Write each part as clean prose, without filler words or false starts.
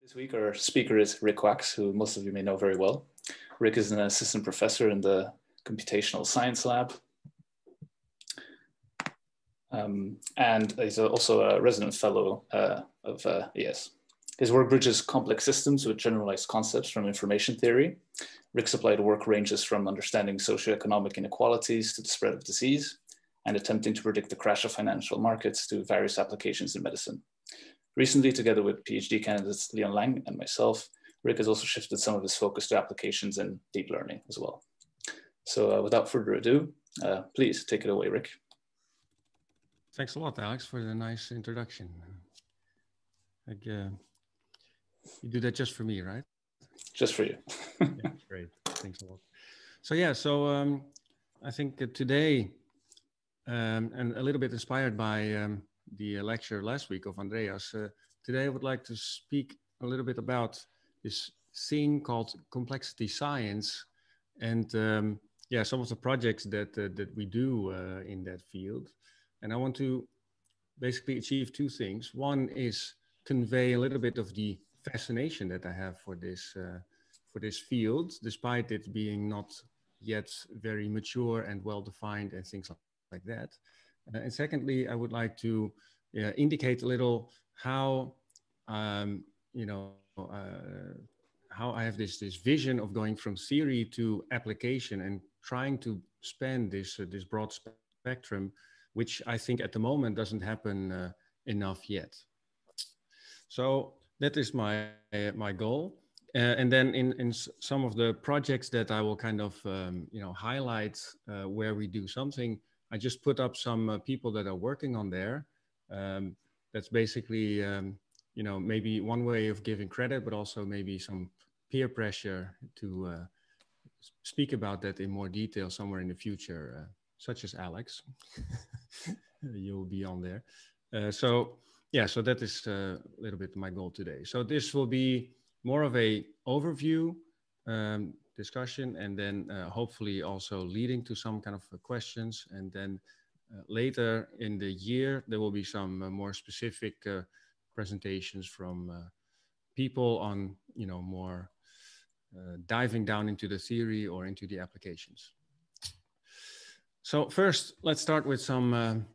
This week, our speaker is Rick Wax, who most of you may know very well. Rick is an assistant professor in the Computational Science Lab. And he's also a resident fellow of ES. His work bridges complex systems with generalized concepts from information theory. Rick's applied work ranges from understanding socioeconomic inequalities to the spread of disease, and attempting to predict the crash of financial markets to various applications in medicine. Recently, together with PhD candidates Leon Lang and myself, Rick has also shifted some of his focus to applications in deep learning as well. So without further ado, please take it away, Rick. Thanks a lot, Alex, for the nice introduction. You do that just for me, right? Just for you. Yeah, great. Thanks a lot. So I think today, and a little bit inspired by the lecture last week of Andreas, today I would like to speak a little bit about this thing called complexity science, and some of the projects that we do in that field. And I want to basically achieve two things. One is convey a little bit of the fascination that I have for this field, despite it being not yet very mature and well-defined and things like that. And secondly, I would like to indicate a little how, how I have this vision of going from theory to application and trying to span this broad spectrum, which I think at the moment doesn't happen enough yet. So that is my goal. And then in some of the projects that I will kind of highlight where we do something, I just put up some people that are working on there. That's basically maybe one way of giving credit, but also maybe some peer pressure to speak about that in more detail somewhere in the future, such as Alex. You'll be on there. So that is a little bit my goal today. So this will be more of a overview discussion, and then hopefully also leading to some kind of questions. And then later in the year, there will be some more specific presentations from people on, more diving down into the theory or into the applications. So first, let's start with some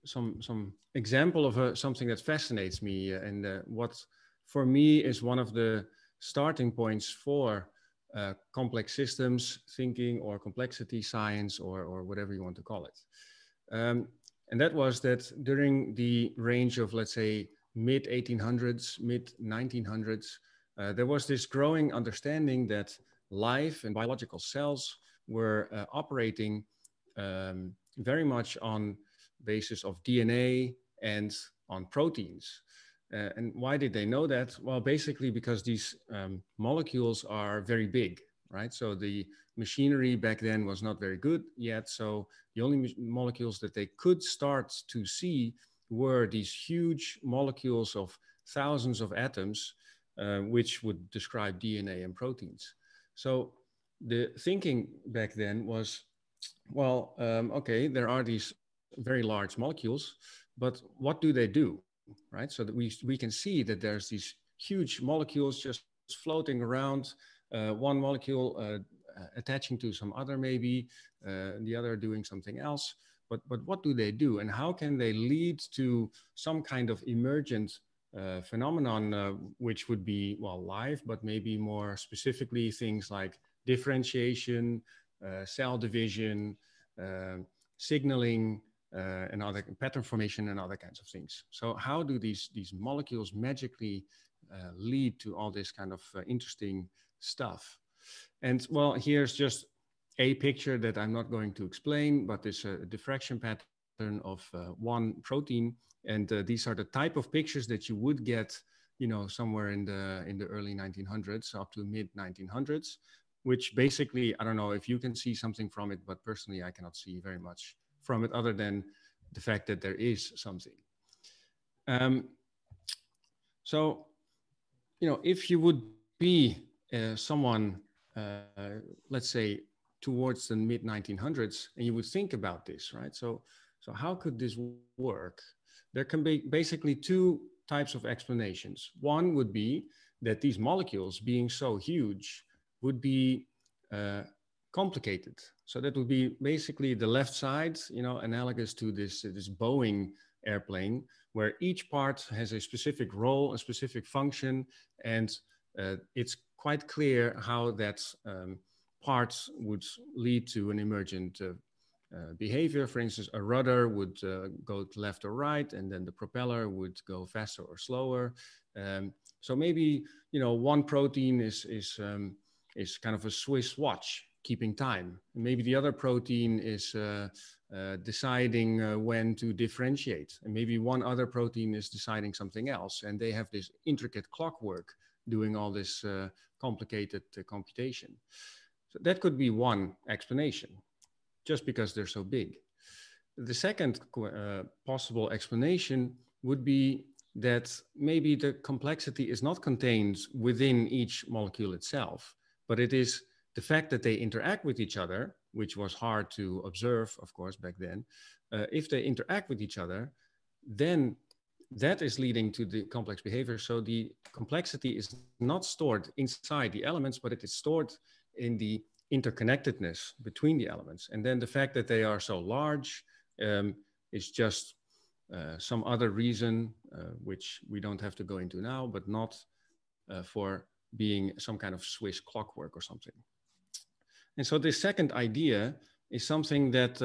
example of something that fascinates me, and what for me is one of the starting points for complex systems thinking or complexity science or whatever you want to call it. And that was that during the range of, let's say, mid-1800s, mid-1900s, there was this growing understanding that life and biological cells were operating very much on basis of DNA and on proteins. And why did they know that? Well, basically because these molecules are very big, right? So the machinery back then was not very good yet. So the only molecules that they could start to see were these huge molecules of thousands of atoms, which would describe DNA and proteins. So the thinking back then was, well, okay, there are these very large molecules, but what do they do, right? So that we can see that there's these huge molecules just floating around, one molecule attaching to some other maybe, the other doing something else. But what do they do, and how can they lead to some kind of emergent phenomenon, which would be, well, life, but maybe more specifically things like differentiation, cell division, signaling, and other pattern formation and other kinds of things. So how do these molecules magically lead to all this kind of interesting stuff? And well, here's just a picture that I'm not going to explain, but it's a diffraction pattern of one protein. And these are the type of pictures that you would get, somewhere in the early 1900s up to mid 1900s, which basically, I don't know if you can see something from it, but personally, I cannot see very much from it other than the fact that there is something. So, if you would be someone, let's say, towards the mid 1900s, and you would think about this, right? So how could this work? There can be basically two types of explanations. One would be that these molecules, being so huge, would be complicated. So that would be basically the left side, you know, analogous to this Boeing airplane, where each part has a specific role, a specific function, and it's quite clear how that part would lead to an emergent behavior. For instance, a rudder would go to left or right, and then the propeller would go faster or slower. So maybe, you know, one protein is kind of a Swiss watch, keeping time. And maybe the other protein is deciding when to differentiate. And maybe one other protein is deciding something else. And they have this intricate clockwork doing all this complicated computation. So that could be one explanation, just because they're so big. The second possible explanation would be that maybe the complexity is not contained within each molecule itself, but it is the fact that they interact with each other, which was hard to observe, of course, back then. If they interact with each other, then that is leading to the complex behavior. So the complexity is not stored inside the elements, but it is stored in the interconnectedness between the elements. And then the fact that they are so large is just some other reason, which we don't have to go into now, but not for being some kind of Swiss clockwork or something. And so this second idea is something that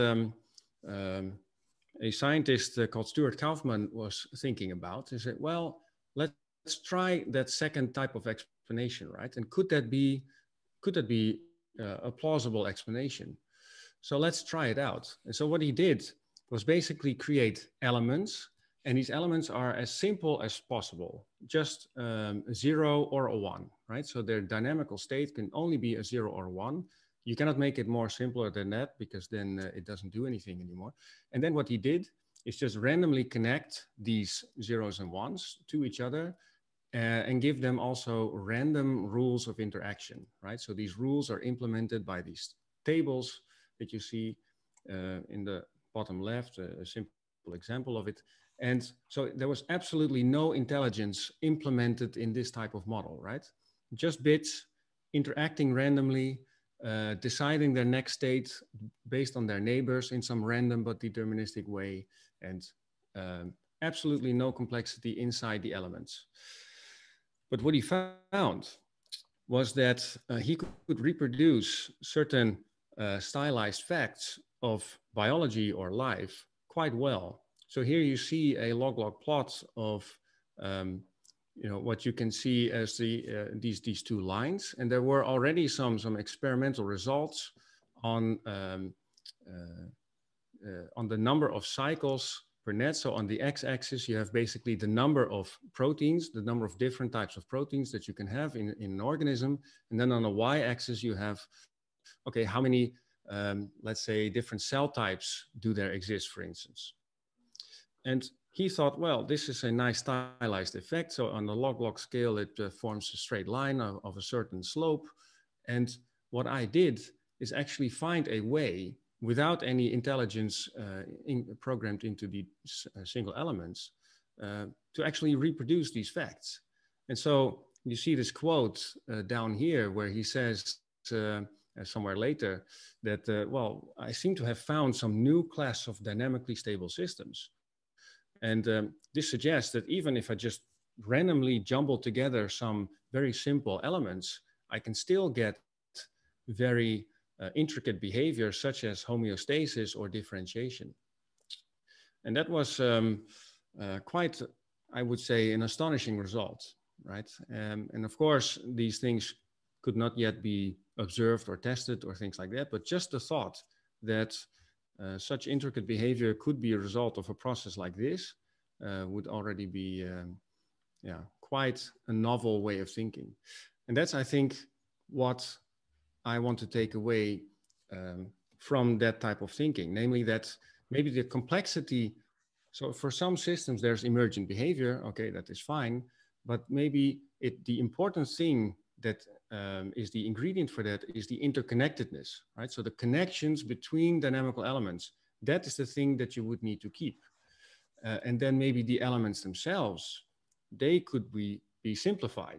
a scientist called Stuart Kauffman was thinking about. He said, well, let's try that second type of explanation, right? And could that be a plausible explanation? So let's try it out. And so what he did was basically create elements, and these elements are as simple as possible, just a 0 or a 1, right? So their dynamical state can only be a 0 or 1. You cannot make it more simpler than that, because then it doesn't do anything anymore. And then what he did is just randomly connect these zeros and ones to each other and give them also random rules of interaction, right? So these rules are implemented by these tables that you see in the bottom left, a simple example of it. And so there was absolutely no intelligence implemented in this type of model, right? Just bits interacting randomly, deciding their next state based on their neighbors in some random but deterministic way, and absolutely no complexity inside the elements. But what he found was that he could reproduce certain stylized facts of biology or life quite well. So here you see a log-log plot of you know, what you can see as these two lines, and there were already some experimental results on the number of cycles per net. So on the x-axis, you have basically the number of proteins, the number of different types of proteins that you can have in an organism, and then on the y-axis, you have, okay, how many, let's say, different cell types do there exist, for instance. And he thought, well, this is a nice stylized effect. So on the log-log scale, it forms a straight line of a certain slope. And what I did is actually find a way, without any intelligence programmed into the single elements, to actually reproduce these facts. And so you see this quote down here where he says somewhere later that, well, I seem to have found some new class of dynamically stable systems. And this suggests that even if I just randomly jumble together some very simple elements, I can still get very intricate behavior, such as homeostasis or differentiation. And that was quite, I would say, an astonishing result, right? And of course, these things could not yet be observed or tested or things like that, but just the thought that such intricate behavior could be a result of a process like this would already be quite a novel way of thinking. And that's, I think, what I want to take away from that type of thinking, namely that maybe the complexity, so for some systems there's emergent behavior, okay, that is fine, but maybe the important thing that is the ingredient for that is the interconnectedness, right? So the connections between dynamical elements, that is the thing that you would need to keep. And then maybe the elements themselves, they could be simplified.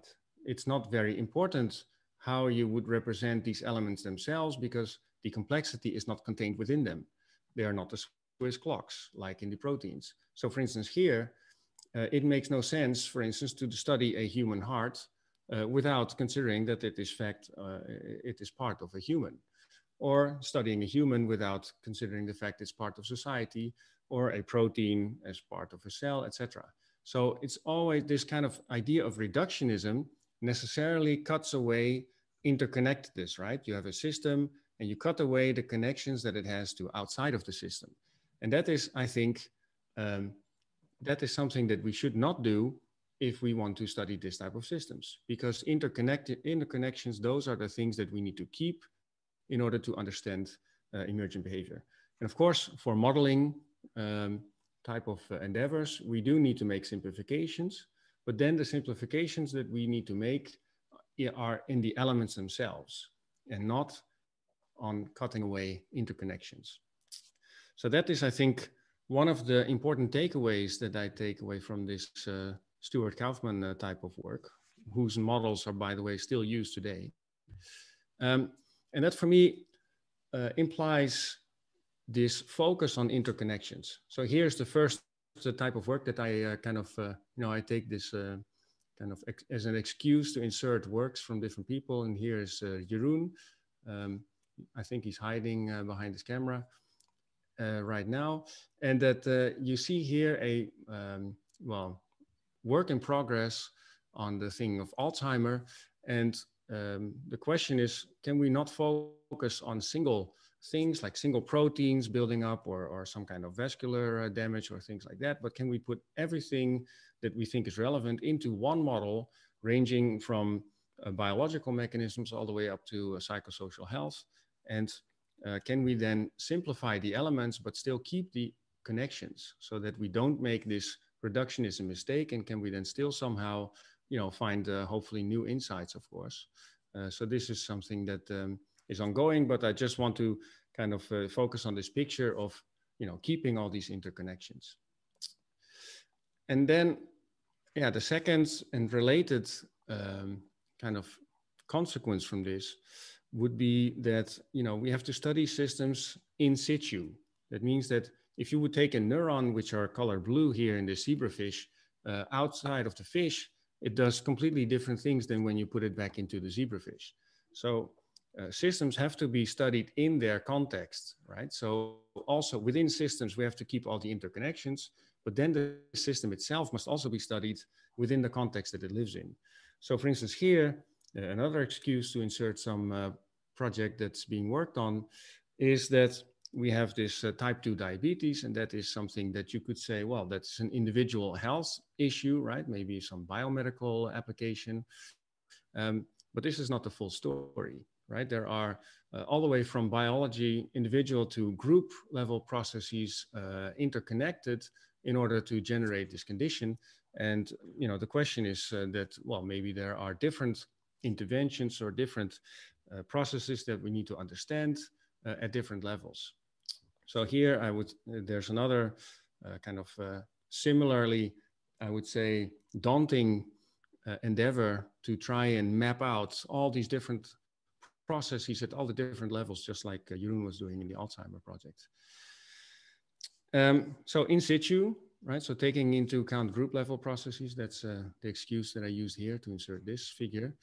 it's not very important how you would represent these elements themselves, because the complexity is not contained within them. They are not the Swiss clocks like in the proteins. So for instance, here, it makes no sense, for instance, to study a human heart without considering that it is part of a human, or studying a human without considering the fact it's part of society, or a protein as part of a cell, etc. So it's always this kind of idea of reductionism necessarily cuts away interconnectedness, right? You have a system and you cut away the connections that it has to outside of the system. And that is, I think, that is something that we should not do if we want to study this type of systems, because interconnections, those are the things that we need to keep in order to understand emergent behavior. And of course, for modeling type of endeavors, we do need to make simplifications, but then the simplifications that we need to make are in the elements themselves and not on cutting away interconnections. So that is, I think, one of the important takeaways that I take away from this Stuart Kauffman type of work, whose models are, by the way, still used today. And that for me implies this focus on interconnections. So here's the first type of work that I I take this as an excuse to insert works from different people. And here is Jeroen. I think he's hiding behind his camera right now. And that you see here a, work in progress on the thing of Alzheimer. And the question is, can we not focus on single things like single proteins building up, or some kind of vascular damage or things like that? But can we put everything that we think is relevant into one model, ranging from biological mechanisms all the way up to psychosocial health? And can we then simplify the elements, but still keep the connections so that we don't make this reductionism mistake? And can we then still somehow, find hopefully new insights, of course. So this is something that is ongoing, but I just want to kind of focus on this picture of, keeping all these interconnections. And then, the second and related kind of consequence from this would be that, we have to study systems in situ. That means that if you would take a neuron, which are colored blue here in the zebrafish, outside of the fish, it does completely different things than when you put it back into the zebrafish. So systems have to be studied in their context, right? So also within systems, we have to keep all the interconnections, but then the system itself must also be studied within the context that it lives in. So for instance, here, another excuse to insert some project that's being worked on is that we have this type 2 diabetes, and that is something that you could say, well, that's an individual health issue, right? Maybe some biomedical application. But this is not the full story, right? There are all the way from biology, individual to group level processes interconnected in order to generate this condition. And, the question is that, well, maybe there are different interventions or different processes that we need to understand at different levels. So here there's another kind of similarly, I would say, daunting endeavor to try and map out all these different processes at all the different levels, just like Jeroen was doing in the Alzheimer project. So in situ, right? So taking into account group level processes, that's the excuse that I used here to insert this figure.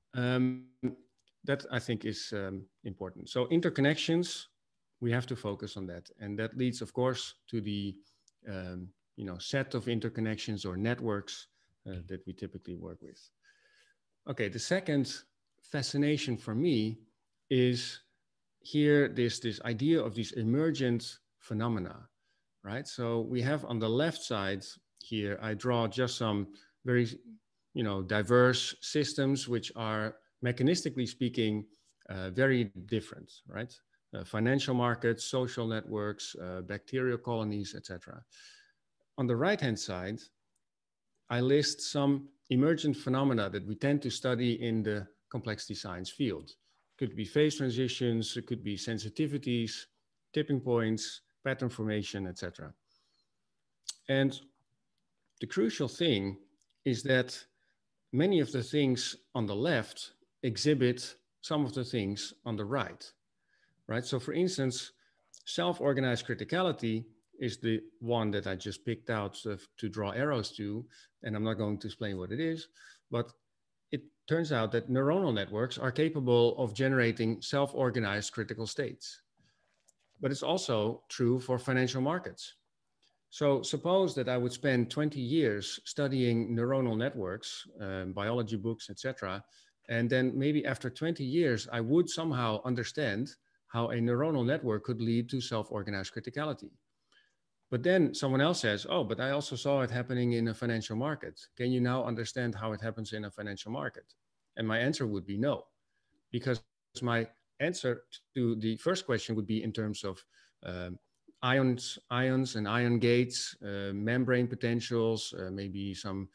That I think is important. So interconnections, we have to focus on that. And that leads, of course, to the set of interconnections or networks that we typically work with. Okay, the second fascination for me is here this idea of these emergent phenomena, right? So we have on the left side here, I draw just some very diverse systems which are mechanistically speaking very different, right? Financial markets, social networks, bacterial colonies, etc. On the right-hand side, I list some emergent phenomena that we tend to study in the complexity science field. It could be phase transitions, it could be sensitivities, tipping points, pattern formation, etc. And the crucial thing is that many of the things on the left exhibit some of the things on the right, right? So for instance, self-organized criticality is the one that I just picked out to draw arrows to, and I'm not going to explain what it is, but it turns out that neuronal networks are capable of generating self-organized critical states. But it's also true for financial markets. So suppose that I would spend 20 years studying neuronal networks, biology books, etc. And then maybe after 20 years, I would somehow understand how a neuronal network could lead to self-organized criticality. But then someone else says, oh, but I also saw it happening in a financial market. Can you now understand how it happens in a financial market? And my answer would be no, because my answer to the first question would be in terms of ions and ion gates, membrane potentials, maybe some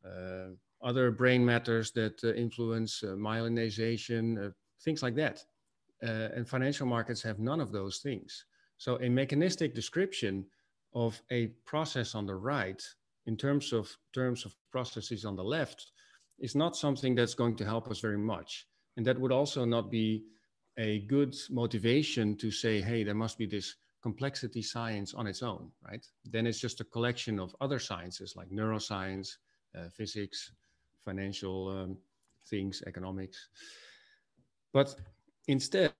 other brain matters that influence myelinization, things like that. And financial markets have none of those things. So a mechanistic description of a process on the right in terms of processes on the left is not something that's going to help us very much. And that would also not be a good motivation to say, hey, there must be this complexity science on its own, right? Then it's just a collection of other sciences like neuroscience, physics, financial things, economics. But instead,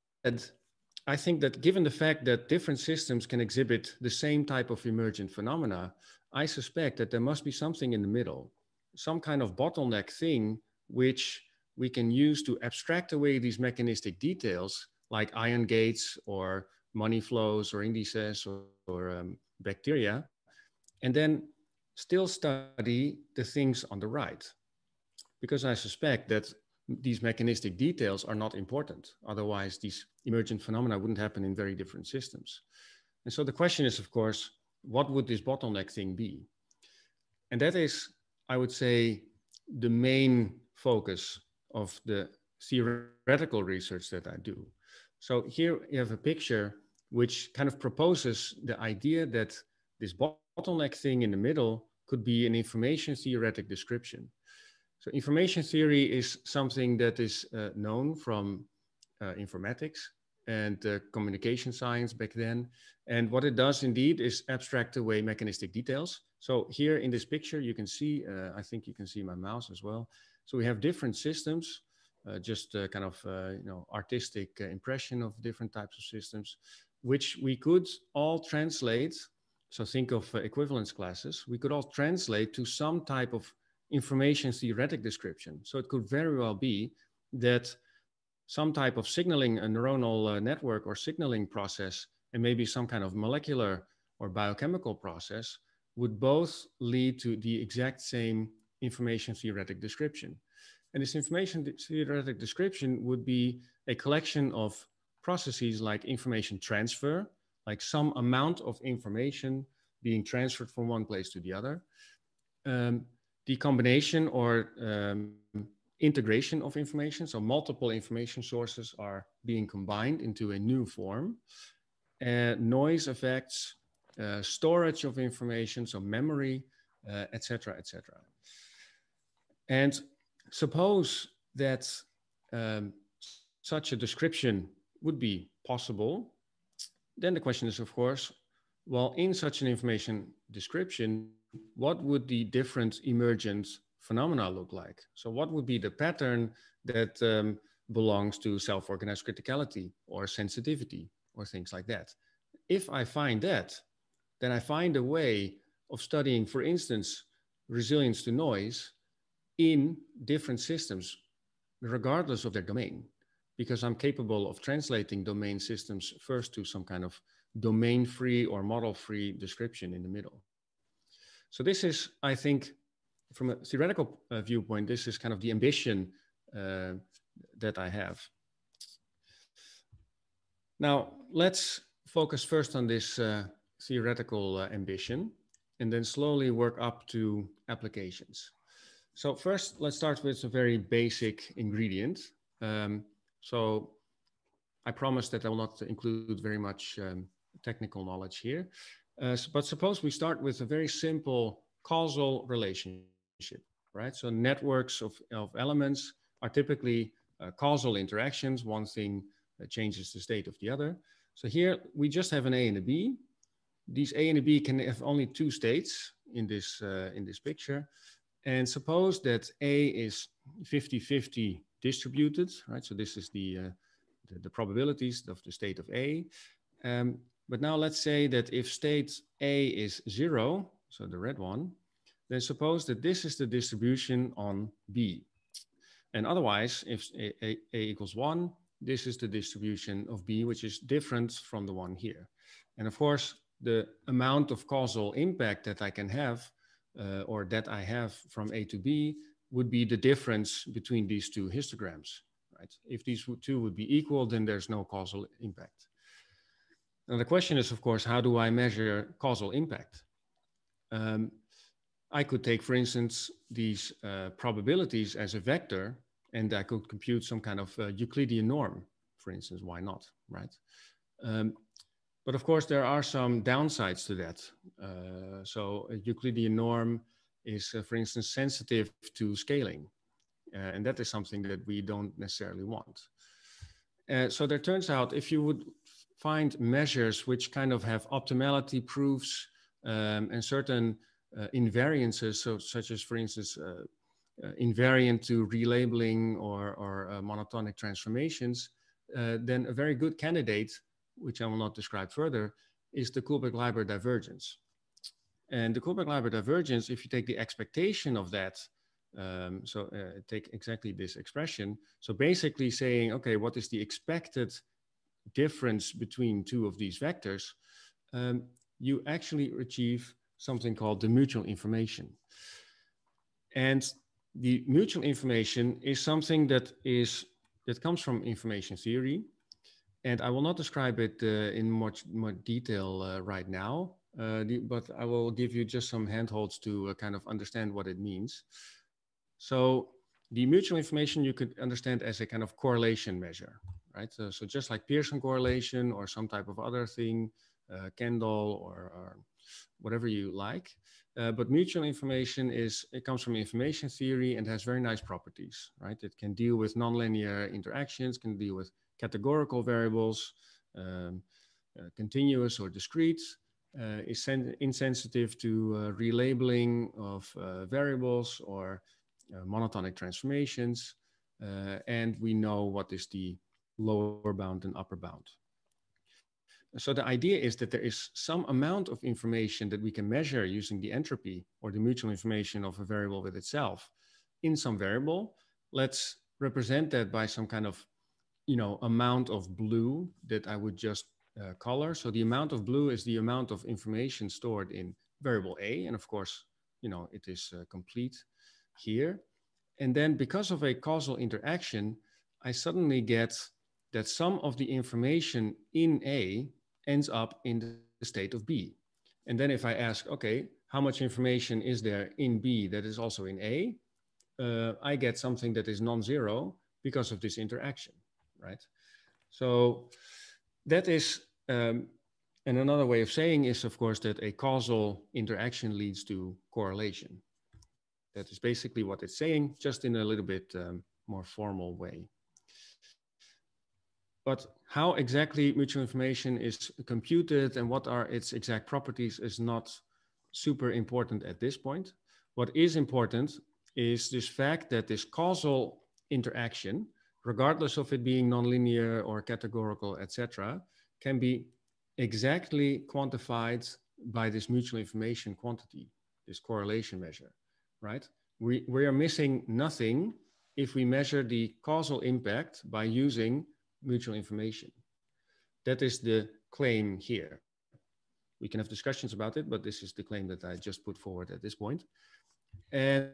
I think that given the fact that different systems can exhibit the same type of emergent phenomena, I suspect that there must be something in the middle, some kind of bottleneck thing which we can use to abstract away these mechanistic details like ion gates or money flows or indices or bacteria, and then still study the things on the right. Because I suspect that these mechanistic details are not important. Otherwise, these emergent phenomena wouldn't happen in very different systems. And so the question is, of course, what would this bottleneck thing be? And that is, I would say, the main focus of the theoretical research that I do. So here you have a picture which kind of proposes the idea that this bottleneck thing in the middle could be an information theoretic description. So information theory is something that is known from informatics and communication science back then. And what it does indeed is abstract away mechanistic details. So here in this picture, you can see, I think you can see my mouse as well. So we have different systems, just kind of artistic impression of different types of systems, which we could all translate. So think of equivalence classes. We could all translate to some type of information theoretic description. So it could very well be that some type of signaling, a neuronal network or signaling process, and maybe some kind of molecular or biochemical process would both lead to the exact same information theoretic description. And this information theoretic description would be a collection of processes like information transfer, like some amount of information being transferred from one place to the other. The combination or integration of information, so multiple information sources are being combined into a new form, noise effects, storage of information, so memory, etc., etc. And suppose that such a description would be possible, then the question is, of course, well, in such an information description, what would the different emergent phenomena look like? So what would be the pattern that belongs to self-organized criticality or sensitivity or things like that? If I find that, then I find a way of studying, for instance, resilience to noise in different systems, regardless of their domain, because I'm capable of translating domain systems first to some kind of domain-free or model-free description in the middle. So this is, I think, from a theoretical viewpoint, this is kind of the ambition that I have. Now, let's focus first on this theoretical ambition and then slowly work up to applications. So first, let's start with a very basic ingredient. So I promise that I will not include very much technical knowledge here. But suppose we start with a very simple causal relationship. right? So networks of elements are typically causal interactions. One thing changes the state of the other. So here we just have an A and a B. These A and a B can have only two states in this picture. And suppose that A is 50-50 distributed, right? So this is the probabilities of the state of A. But now let's say that if state A is 0, so the red one, then suppose that this is the distribution on B. And otherwise, if A equals 1, this is the distribution of B, which is different from the one here. And of course, the amount of causal impact that I can have, or that I have from A to B, would be the difference between these two histograms, right? If these two would be equal, then there's no causal impact. Now the question is, of course, how do I measure causal impact? I could take, for instance, these probabilities as a vector, and I could compute some kind of Euclidean norm, for instance. Why not, right? But of course, there are some downsides to that. So a Euclidean norm is, for instance, sensitive to scaling. And that is something that we don't necessarily want. So there turns out, if you would find measures which kind of have optimality proofs and certain invariances, so such as, for instance, invariant to relabeling or monotonic transformations, then a very good candidate, which I will not describe further, is the Kullback-Leibler divergence. And the Kullback-Leibler divergence, if you take the expectation of that, take exactly this expression. So basically saying, okay, what is the expected difference between two of these vectors? You actually achieve something called the mutual information. And the mutual information is something that comes from information theory. And I will not describe it in much more detail right now, but I will give you just some handholds to kind of understand what it means. So the mutual information you could understand as a kind of correlation measure, right? So just like Pearson correlation or some type of other thing, Kendall or whatever you like. But mutual information it comes from information theory and has very nice properties, right? It can deal with nonlinear interactions, can deal with categorical variables, continuous or discrete, is insensitive to relabeling of variables or monotonic transformations, and we know what is the lower bound and upper bound. So the idea is that there is some amount of information that we can measure using the entropy or the mutual information of a variable with itself in some variable. Let's represent that by some kind of, amount of blue that I would just color. So the amount of blue is the amount of information stored in variable A. And of course, it is complete here. And then because of a causal interaction, I suddenly get that some of the information in A ends up in the state of B. And then if I ask, okay, how much information is there in B that is also in A? I get something that is non-zero because of this interaction, right? So that is, and another way of saying is, of course, that a causal interaction leads to correlation. That is basically what it's saying, just in a little bit more formal way. But how exactly mutual information is computed and what are its exact properties is not super important at this point. What is important is this fact that this causal interaction, regardless of it being nonlinear or categorical, etc., can be exactly quantified by this mutual information quantity, this correlation measure, right? We are missing nothing if we measure the causal impact by using mutual information. That is the claim here. We can have discussions about it, but this is the claim that I just put forward at this point. And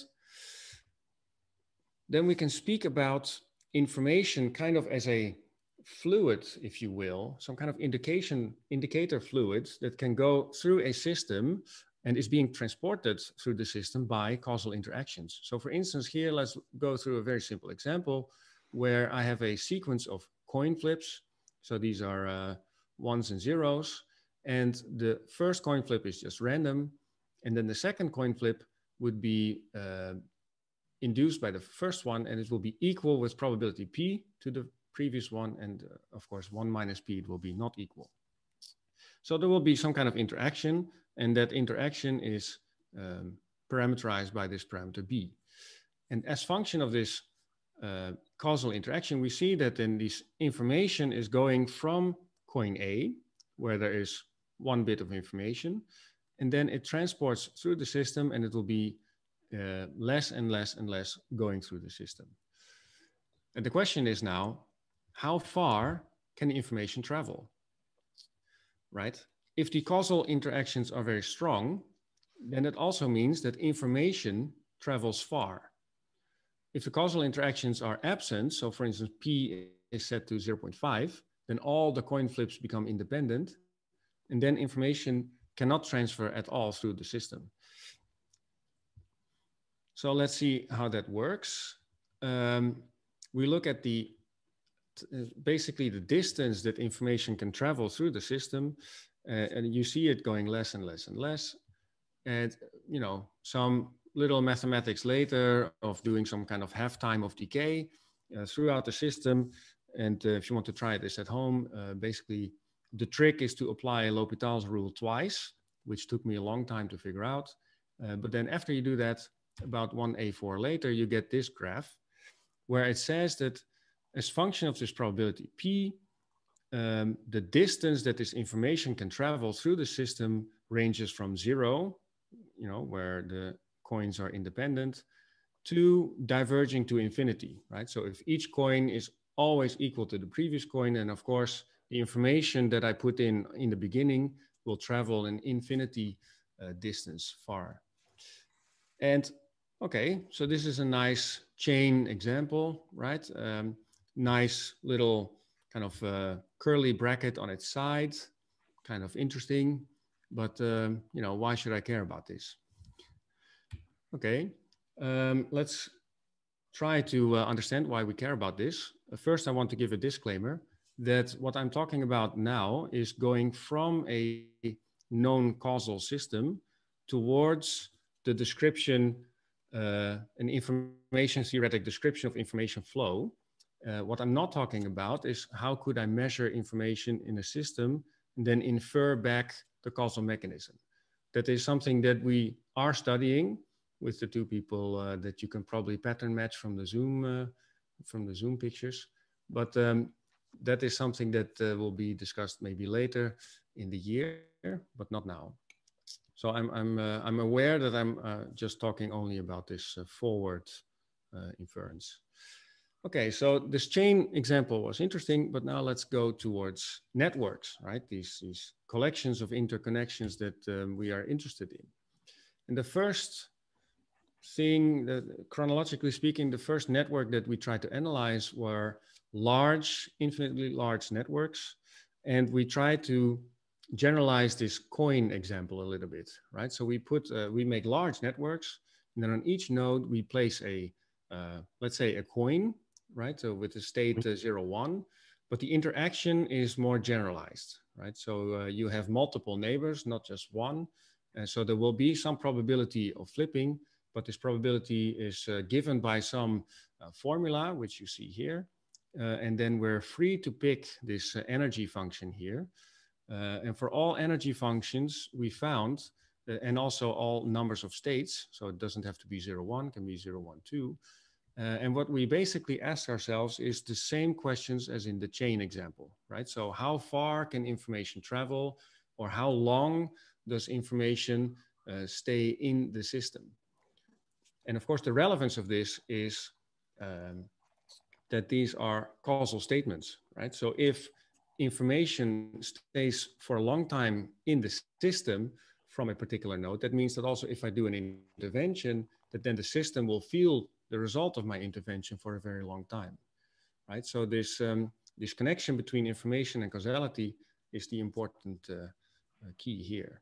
then we can speak about information kind of as a fluid, if you will, some kind of indicator fluid that can go through a system and is being transported through the system by causal interactions. So for instance, here, let's go through a very simple example where I have a sequence of coin flips. So these are ones and zeros. And the first coin flip is just random. And then the second coin flip would be induced by the first one, and it will be equal with probability P to the previous one. And of course, 1 minus P, it will be not equal. So there will be some kind of interaction, and that interaction is parameterized by this parameter B. And as function of this causal interaction, we see that then this information is going from coin A, where there is 1 bit of information, and then it transports through the system, and it will be less and less and less going through the system. And the question is now, how far can the information travel? Right? If the causal interactions are very strong, then it also means that information travels far. If the causal interactions are absent, so for instance, P is set to 0.5, then all the coin flips become independent, and then information cannot transfer at all through the system. So let's see how that works. We look at basically the distance that information can travel through the system, and you see it going less and less and less. And, you know, some little mathematics later of doing some kind of half-time of decay throughout the system. And if you want to try this at home, basically the trick is to apply L'Hopital's rule twice, which took me a long time to figure out. But then after you do that, about 1 A4 later, you get this graph where it says that as function of this probability P, the distance that this information can travel through the system ranges from 0, you know, where the coins are independent, to diverging to infinity, right? So if each coin is always equal to the previous coin, and of course, the information that I put in the beginning will travel an infinity distance far. And okay, so this is a nice chain example, right? Nice little kind of curly bracket on its side, kind of interesting, but you know, why should I care about this? Okay, let's try to understand why we care about this. First, I want to give a disclaimer that what I'm talking about now is going from a known causal system towards the description, an information theoretic description of information flow. What I'm not talking about is how could I measure information in a system and then infer back the causal mechanism. That is something that we are studying with the two people that you can probably pattern match from the Zoom pictures. But that is something that will be discussed maybe later in the year, but not now. So I'm aware that I'm just talking only about this forward inference. Okay, so this chain example was interesting, but now let's go towards networks, right? These collections of interconnections that we are interested in. And the first thing, chronologically speaking, the first network that we tried to analyze were large, infinitely large networks. And we tried to generalize this coin example a little bit, right? So we make large networks, and then on each node, we place let's say a coin, right? So with the state 0, 1, but the interaction is more generalized, right? So you have multiple neighbors, not just one. And so there will be some probability of flipping, but this probability is given by some formula, which you see here. And then we're free to pick this energy function here. And for all energy functions, we found, and also all numbers of states, so it doesn't have to be 0, 1, it can be 0, 1, 2. And what we basically ask ourselves is the same questions as in the chain example, right? So how far can information travel, or how long does information stay in the system? And of course, the relevance of this is that these are causal statements, right? So if information stays for a long time in the system from a particular node, that means that also if I do an intervention, that then the system will feel the result of my intervention for a very long time, right? So this connection between information and causality is the important key here.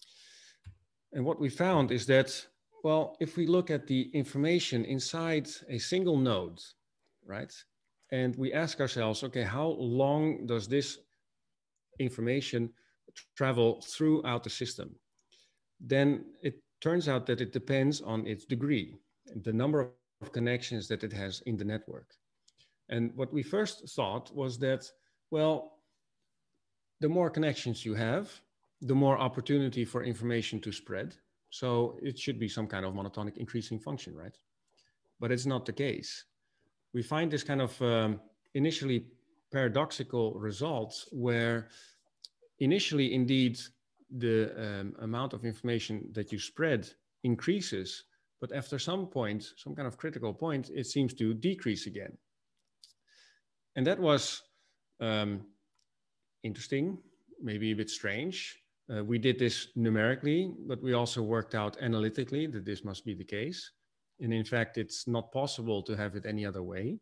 And what we found is that, well, if we look at the information inside a single node, right? And we ask ourselves, okay, how long does this information travel throughout the system? Then it turns out that it depends on its degree, the number of connections that it has in the network. And what we first thought was that, well, the more connections you have, the more opportunity for information to spread. So it should be some kind of monotonic increasing function, right? But it's not the case. We find this kind of initially paradoxical results where initially, indeed, the amount of information that you spread increases, but after some point, some kind of critical point, it seems to decrease again. And that was interesting, maybe a bit strange. We did this numerically, but we also worked out analytically that this must be the case. And in fact, it's not possible to have it any other way.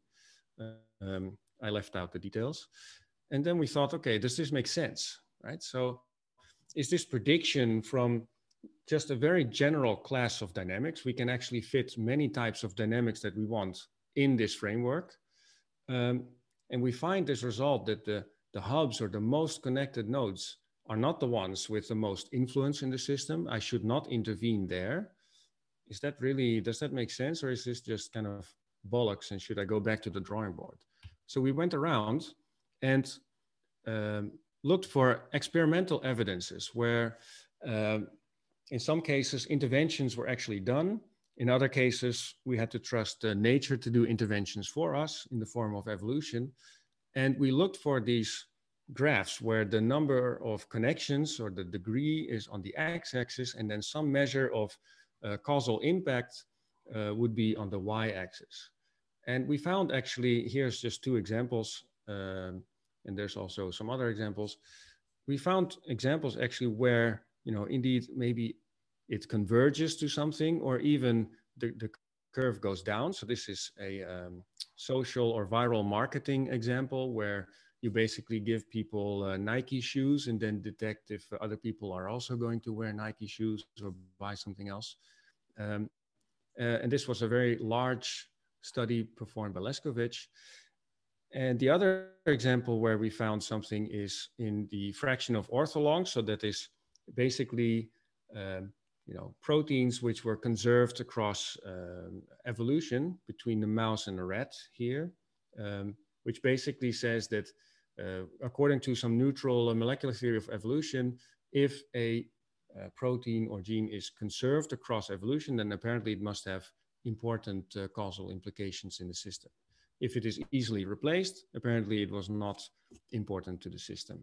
I left out the details. And then we thought, okay, does this make sense, right? So is this prediction from just a very general class of dynamics? We can actually fit many types of dynamics that we want in this framework. And we find this result that the hubs or the most connected nodes are not the ones with the most influence in the system. I should not intervene there. Is that really, does that make sense? Or is this just kind of bollocks and should I go back to the drawing board? So we went around and looked for experimental evidences where in some cases interventions were actually done. In other cases, we had to trust nature to do interventions for us in the form of evolution. And we looked for these graphs where the number of connections or the degree is on the x-axis and then some measure of causal impact would be on the y-axis. And we found actually, here's just two examples, and there's also some other examples. We found examples actually where, you know, indeed maybe it converges to something or even the curve goes down. So this is a social or viral marketing example where you basically give people Nike shoes and then detect if other people are also going to wear Nike shoes or buy something else. And this was a very large study performed by Leskovich. And the other example where we found something is in the fraction of ortholongs. So that is basically, you know, proteins which were conserved across evolution between the mouse and the rat here, which basically says that according to some neutral molecular theory of evolution, if a protein or gene is conserved across evolution, then apparently it must have important causal implications in the system. If it is easily replaced, apparently it was not important to the system.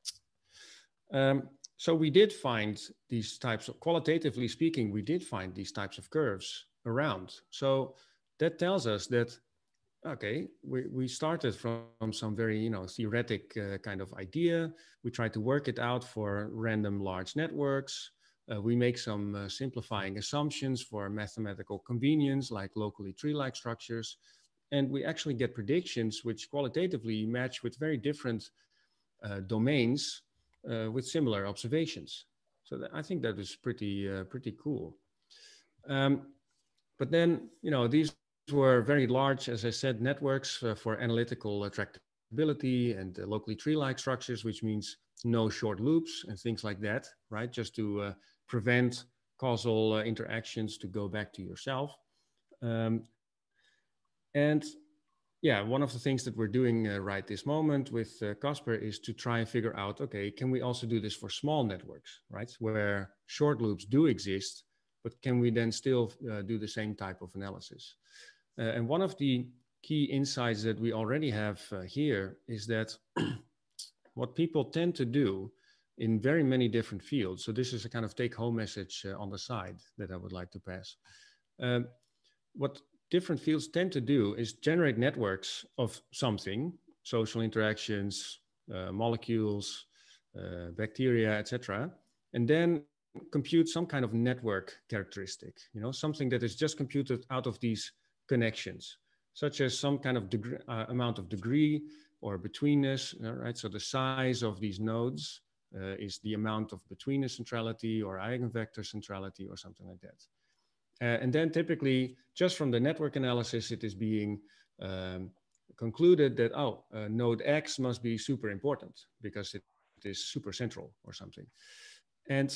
So we did find these types of, qualitatively speaking, we did find these types of curves around. So that tells us that, okay, we started from some very, you know, theoretic kind of idea. We tried to work it out for random large networks. We make some simplifying assumptions for mathematical convenience, like locally tree-like structures. And we actually get predictions which qualitatively match with very different domains with similar observations. So I think that is pretty cool. But then, you know, these were very large, as I said, networks for analytical tractability and locally tree-like structures, which means no short loops and things like that, right? Just to prevent causal interactions to go back to yourself. And yeah, one of the things that we're doing right this moment with Casper is to try and figure out, okay, can we also do this for small networks, right? Where short loops do exist, but can we then still do the same type of analysis? And one of the key insights that we already have here is that what people tend to do in very many different fields, so this is a kind of take-home message on the side that I would like to pass. What different fields tend to do is generate networks of something, social interactions, molecules, bacteria, etc., and then compute some kind of network characteristic, you know, something that is just computed out of these connections, such as some kind of amount of degree or betweenness, right? So the size of these nodes is the amount of betweenness centrality or eigenvector centrality or something like that. And then typically, just from the network analysis, it is being concluded that, oh, node X must be super important because it is super central or something. And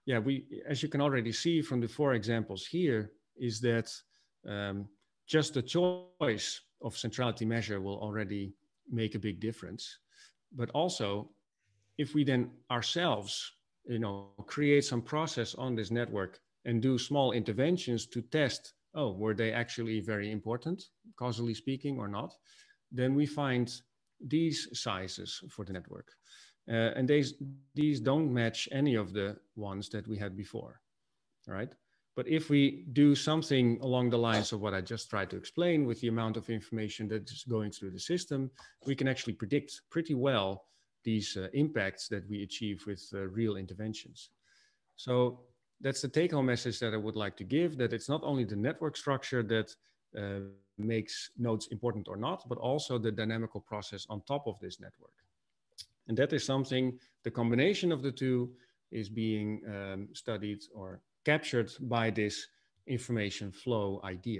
yeah, as you can already see from the 4 examples here, is that just the choice of centrality measure will already make a big difference. But also, if we then ourselves, create some process on this network and do small interventions to test, oh, were they actually very important, causally speaking, or not, then we find these sizes for the network. And these don't match any of the ones that we had before, right? But if we do something along the lines of what I just tried to explain with the amount of information that is going through the system, we can actually predict pretty well these impacts that we achieve with real interventions. So that's the take-home message that I would like to give, that it's not only the network structure that makes nodes important or not, but also the dynamical process on top of this network. And that is something, the combination of the two is being studied or captured by this information flow idea.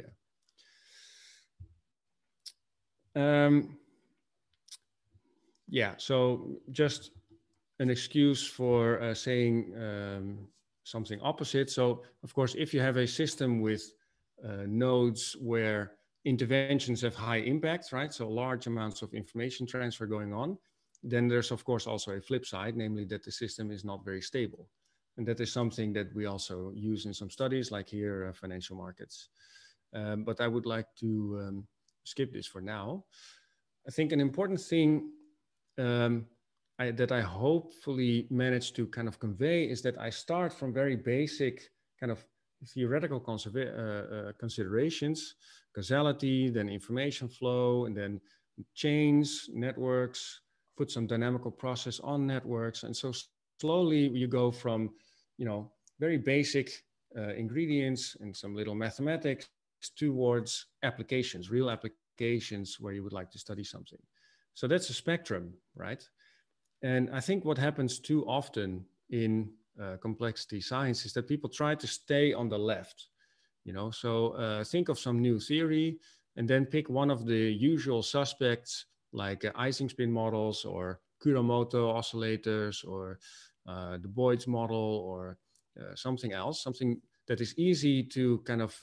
Yeah, so just an excuse for saying something opposite. So of course, if you have a system with nodes where interventions have high impact, right? So large amounts of information transfer going on, then there's of course also a flip side, namely that the system is not very stable. And that is something that we also use in some studies, like here, financial markets. But I would like to skip this for now. I think an important thing that I hopefully managed to kind of convey is that I start from very basic kind of theoretical considerations, causality, then information flow, and then chains, networks, put some dynamical process on networks. And so slowly you go from, very basic ingredients and some little mathematics towards applications, real applications where you would like to study something. So that's a spectrum, right? And I think what happens too often in complexity science is that people try to stay on the left, so think of some new theory and then pick one of the usual suspects like Ising spin models or Kuramoto oscillators or the Boyd's model or something else, something that is easy to kind of,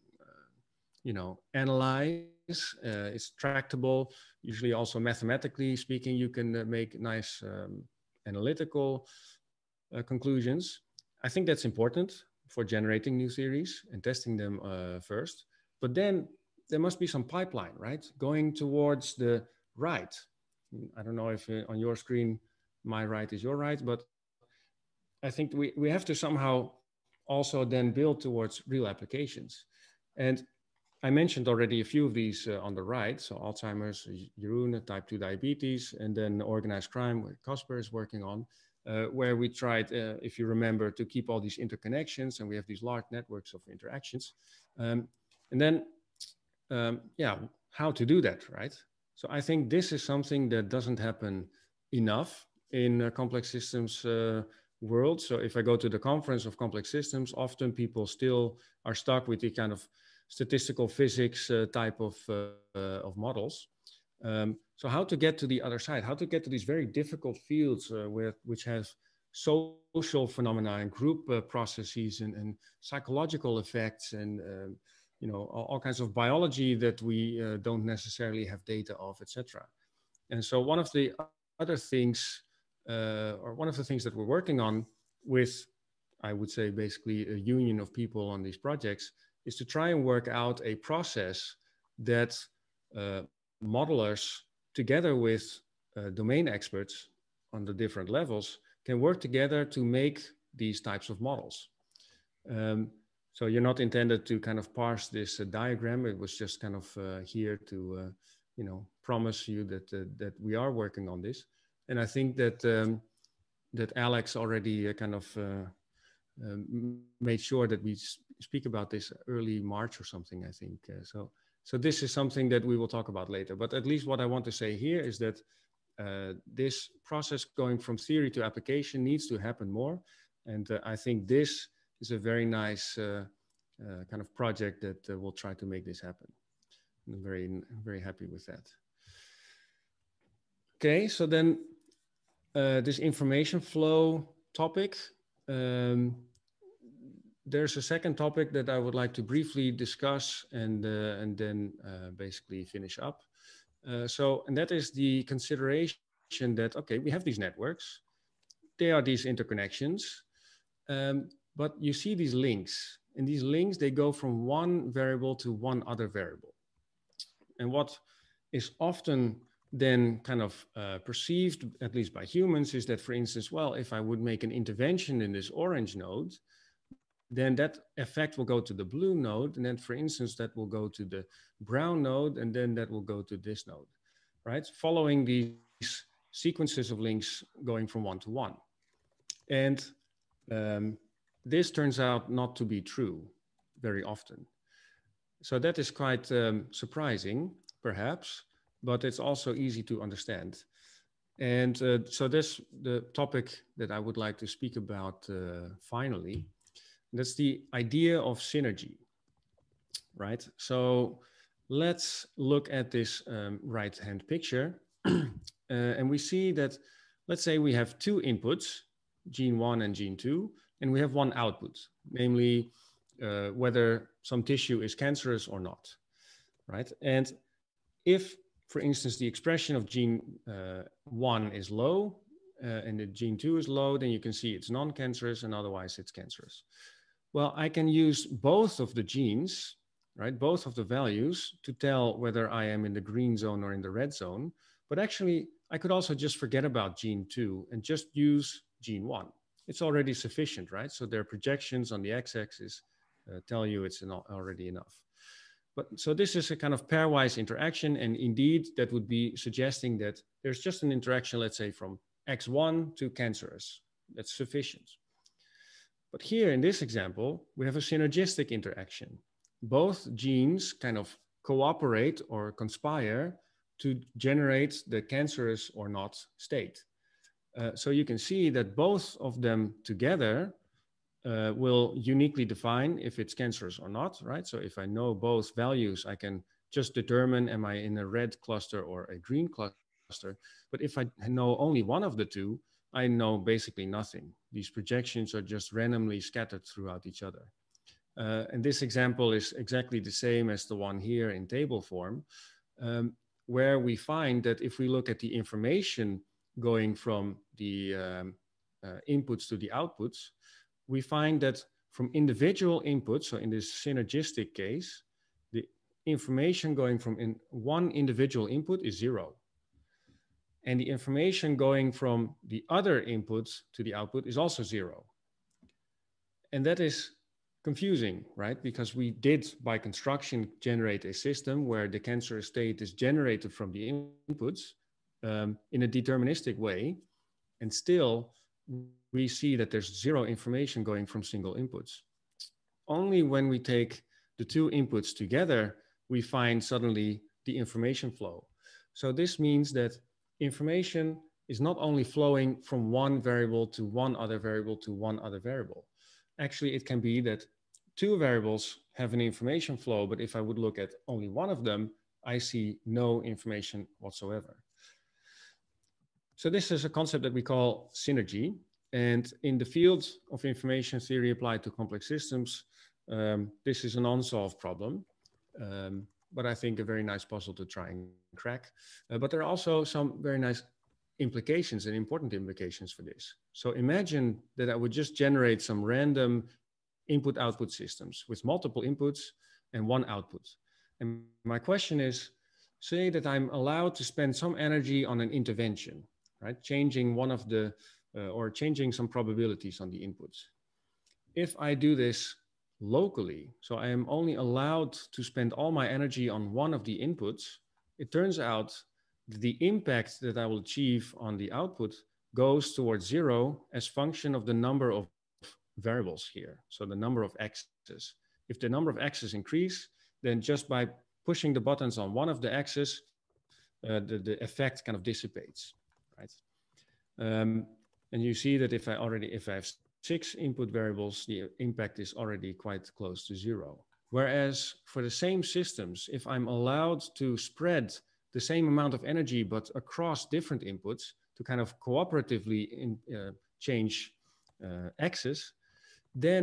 analyze. It's tractable. Usually also mathematically speaking, you can make nice analytical conclusions. I think that's important for generating new theories and testing them first. But then there must be some pipeline, right? Going towards the right. I don't know if on your screen, my right is your right, but I think we have to somehow also then build towards real applications. And I mentioned already a few of these on the right. So Alzheimer's, Jeroen, type 2 diabetes, and then organized crime, where Casper is working on, where we tried, if you remember, to keep all these interconnections, and we have these large networks of interactions. And then, how to do that, right? So I think this is something that doesn't happen enough in complex systems world. So if I go to the conference of complex systems, often people still are stuck with the kind of statistical physics type of models. So how to get to the other side, how to get to these very difficult fields which have social phenomena and group processes and psychological effects and all kinds of biology that we don't necessarily have data of, etc. And so one of the other things, or one of the things that we're working on with, I would say, basically a union of people on these projects, is to try and work out a process that modelers, together with domain experts on the different levels, can work together to make these types of models. So you're not intended to kind of parse this diagram. It was just kind of here to, promise you that we are working on this. And I think that that Alex already kind of made sure that we speak about this early March or something, I think. So this is something that we will talk about later. But at least what I want to say here is that this process going from theory to application needs to happen more. And I think this is a very nice kind of project that will try to make this happen. I'm very, very happy with that. Okay, so then this information flow topic, there's a second topic that I would like to briefly discuss and then basically finish up. And that is the consideration that, okay, we have these networks, they are these interconnections, but you see these links, and these links, they go from one variable to one other variable. And what is often then kind of perceived, at least by humans, is that, for instance, well, if I would make an intervention in this orange node, then that effect will go to the blue node. And then, for instance, that will go to the brown node, and then that will go to this node, right? Following these sequences of links going from one to one. And this turns out not to be true very often. So that is quite surprising, perhaps, but it's also easy to understand. And so that's the topic that I would like to speak about finally. That's the idea of synergy, right? So let's look at this right-hand picture. And we see that, let's say we have two inputs, gene 1 and gene 2, and we have one output, namely whether some tissue is cancerous or not, right? And if, for instance, the expression of gene 1 is low and the gene 2 is low, then you can see it's non-cancerous, and otherwise it's cancerous. Well, I can use both of the genes, right, both of the values to tell whether I am in the green zone or in the red zone. But actually, I could also just forget about gene 2 and just use gene 1. It's already sufficient, right? So their projections on the x-axis tell you it's already enough. But so this is a kind of pairwise interaction, and indeed that would be suggesting that there's just an interaction, let's say, from X1 to cancerous. That's sufficient. But here in this example, we have a synergistic interaction. Both genes kind of cooperate or conspire to generate the cancerous or not state. So you can see that both of them together will uniquely define if it's cancerous or not, right? So if I know both values, I can just determine, am I in a red cluster or a green cluster? But if I know only one of the two, I know basically nothing. These projections are just randomly scattered throughout each other. And this example is exactly the same as the one here in table form, where we find that if we look at the information going from the inputs to the outputs, we find that from individual inputs, so in this synergistic case, the information going from one individual input is 0. And the information going from the other inputs to the output is also 0. And that is confusing, right? Because we did, by construction, generate a system where the cancerous state is generated from the inputs in a deterministic way. And still, we see that there's 0 information going from single inputs. Only when we take the two inputs together, we find suddenly the information flow. So this means that information is not only flowing from one variable to one other variable to one other variable. Actually, it can be that two variables have an information flow, but if I would look at only one of them, I see no information whatsoever. So this is a concept that we call synergy. And in the field of information theory applied to complex systems, this is an unsolved problem, but I think a very nice puzzle to try and crack. But there are also some very nice implications and important implications for this. So imagine that I would just generate some random input-output systems with multiple inputs and one output. And my question is, say that I'm allowed to spend some energy on an intervention, right? Changing one of the, or changing some probabilities on the inputs. If I do this locally, so I am only allowed to spend all my energy on one of the inputs, it turns out that the impact that I will achieve on the output goes towards 0 as function of the number of variables here. So the number of x's. If the number of x's increase, then just by pushing the buttons on one of the x's, the effect kind of dissipates, right? And you see that if I have 6 input variables, the impact is already quite close to 0. Whereas for the same systems, if I'm allowed to spread the same amount of energy, but across different inputs to kind of cooperatively change x's, then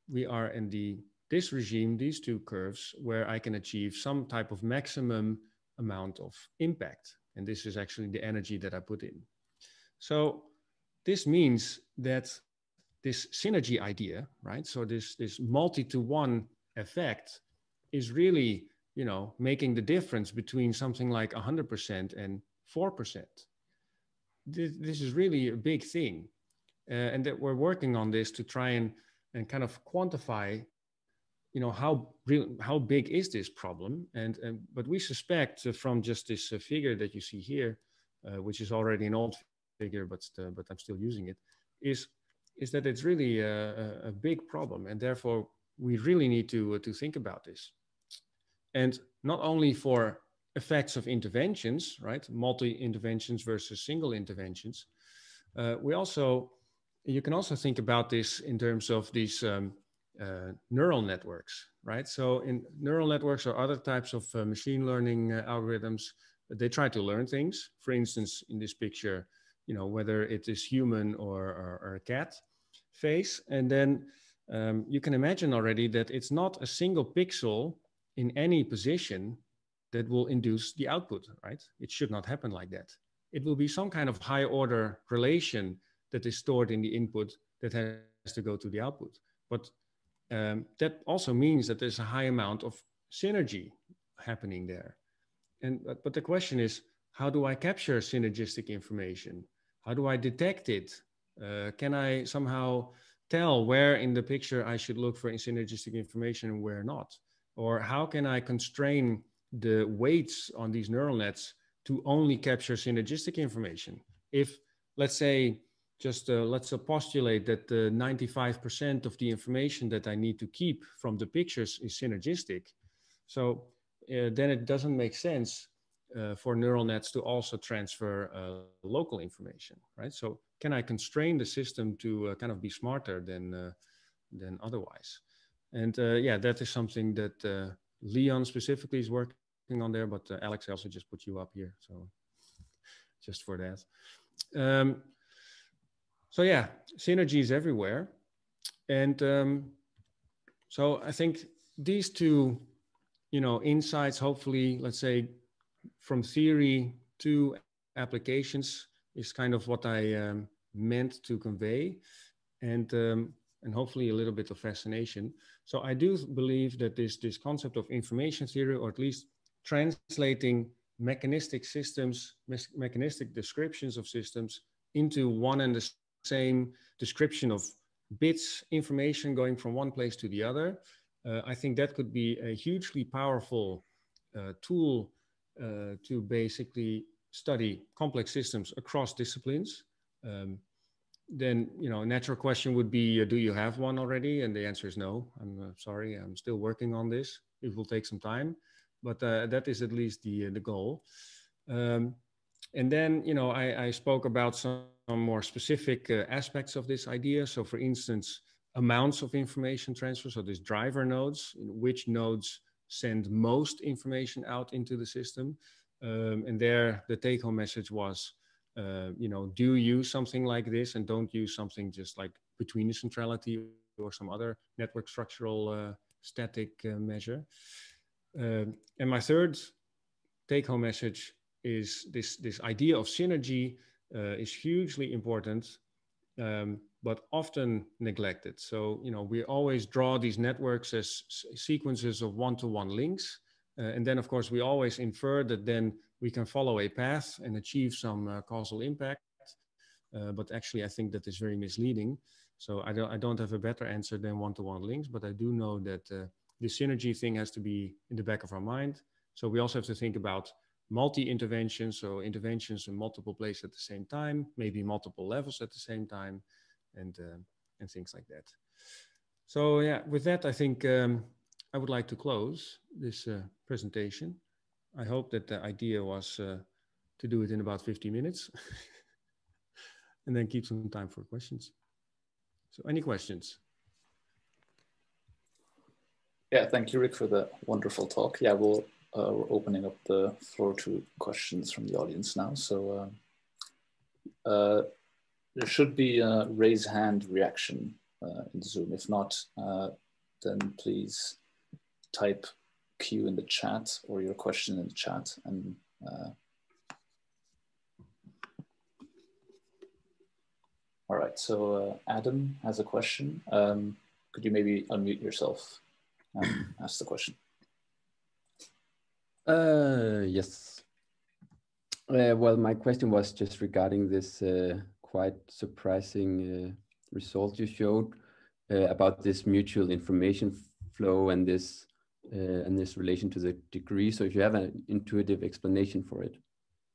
we are in this regime, these two curves, where I can achieve some type of maximum amount of impact. And this is actually the energy that I put in. So this means that this synergy idea, right? So this multi-to-one effect is really, you know, making the difference between something like 100% and 4%. This is really a big thing. And that we're working on this to try and kind of quantify, you know, how big is this problem? But we suspect from just this figure that you see here, which is already an old figure, but I'm still using it, is that it's really a big problem, and therefore we really need to think about this. And not only for effects of interventions, right, multi-interventions versus single interventions, you can also think about this in terms of these neural networks, right? So in neural networks or other types of machine learning algorithms, they try to learn things. For instance, in this picture, you know, whether it is human or a cat face. And then you can imagine already that it's not a single pixel in any position that will induce the output, right? It should not happen like that. It will be some kind of high order relation that is stored in the input that has to go to the output. But that also means that there's a high amount of synergy happening there. But the question is, how do I capture synergistic information? How do I detect it? Can I somehow tell where in the picture I should look for synergistic information and where not? Or how can I constrain the weights on these neural nets to only capture synergistic information? If, let's say, let's postulate that 95% of the information that I need to keep from the pictures is synergistic. So then it doesn't make sense for neural nets to also transfer local information, right? So can I constrain the system to kind of be smarter than otherwise? And yeah, that is something that Leon specifically is working on there, but Alex, I also just put you up here, so just for that. So yeah, synergy is everywhere. And so I think these two, you know, insights, hopefully, let's say, from theory to applications is kind of what I meant to convey. And hopefully a little bit of fascination. So I do believe that this concept of information theory, or at least translating mechanistic systems, mechanistic descriptions of systems into one and the same description of bits information going from one place to the other, I think that could be a hugely powerful tool to basically study complex systems across disciplines. Then, you know, a natural question would be, do you have one already? And the answer is no. I'm sorry, I'm still working on this. It will take some time, but that is at least the goal. And then, you know, I spoke about some more specific aspects of this idea. So for instance, amounts of information transfer. So these driver nodes, which nodes send most information out into the system. And there the take-home message was, you know, do use something like this and don't use something just like between the centrality or some other network structural static measure. And my third take-home message is this idea of synergy is hugely important, but often neglected. So, you know, we always draw these networks as sequences of one-to-one links. And then, of course, we always infer that then we can follow a path and achieve some causal impact. But actually, I think that is very misleading. So I don't have a better answer than one-to-one links, but I do know that the synergy thing has to be in the back of our mind. So we also have to think about multi-interventions, so interventions in multiple places at the same time, maybe multiple levels at the same time, and things like that. So yeah, with that, I think I would like to close this presentation. I hope that the idea was to do it in about 50 minutes and then keep some time for questions. So any questions? Yeah, thank you, Rick, for the wonderful talk. Yeah, we're opening up the floor to questions from the audience now. So there should be a raise hand reaction in Zoom. If not, then please type Q in the chat or your question in the chat. And all right, so Adam has a question. Could you maybe unmute yourself and ask the question? Yes. Well, my question was just regarding this quite surprising result you showed about this mutual information flow and this relation to the degree. So if you have an intuitive explanation for it.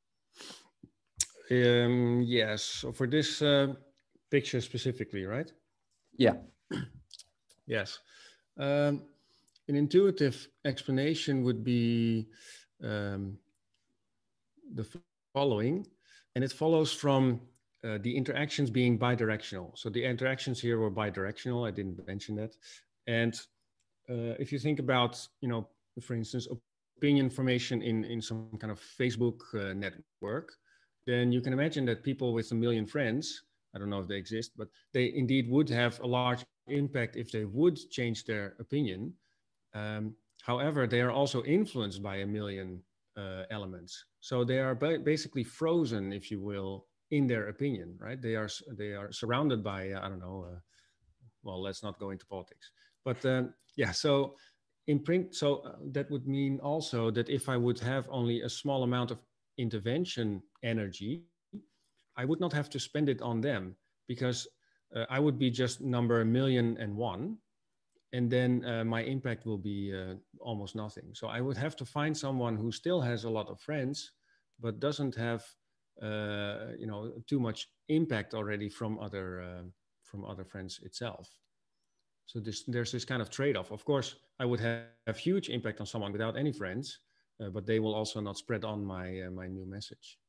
Yes, so for this picture specifically, right? Yeah. Yes. An intuitive explanation would be the following, and it follows from the interactions being bidirectional. So the interactions here were bidirectional. I didn't mention that. And if you think about, for instance, opinion formation in some kind of Facebook network, then you can imagine that people with 1 million friends, I don't know if they exist, but they indeed would have a large impact if they would change their opinion. However, they are also influenced by 1 million elements. So they are basically frozen, if you will, in their opinion, right? They are surrounded by, I don't know, well, let's not go into politics. But yeah, so in print, that would mean also that if I would have only a small amount of intervention energy, I would not have to spend it on them, because I would be just number 1,000,001, and then my impact will be almost nothing. So I would have to find someone who still has a lot of friends, but doesn't have too much impact already from other friends itself. So there's this kind of trade-off. Of course, I would have huge impact on someone without any friends, but they will also not spread on my my new message.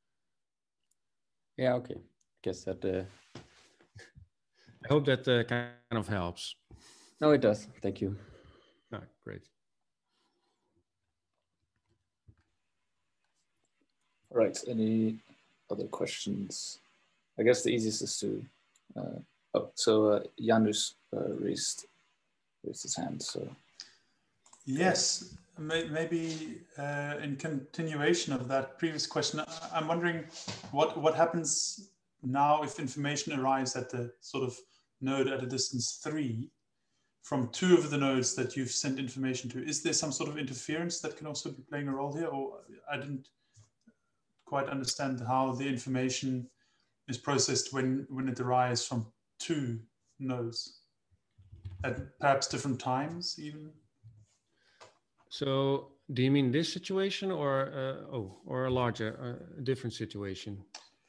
Yeah, okay. Guess that. I hope that kind of helps. No, it does. Thank you. Oh, great. All right. Any other questions? I guess the easiest is to. Janus raised his hand. So. Yes, maybe in continuation of that previous question, I'm wondering what happens now if information arrives at the sort of node at a distance 3 from 2 of the nodes that you've sent information to. Is there some sort of interference that can also be playing a role here? Or I didn't quite understand how the information is processed when it arrives from 2 nodes at perhaps different times even? So do you mean this situation or a larger, different situation?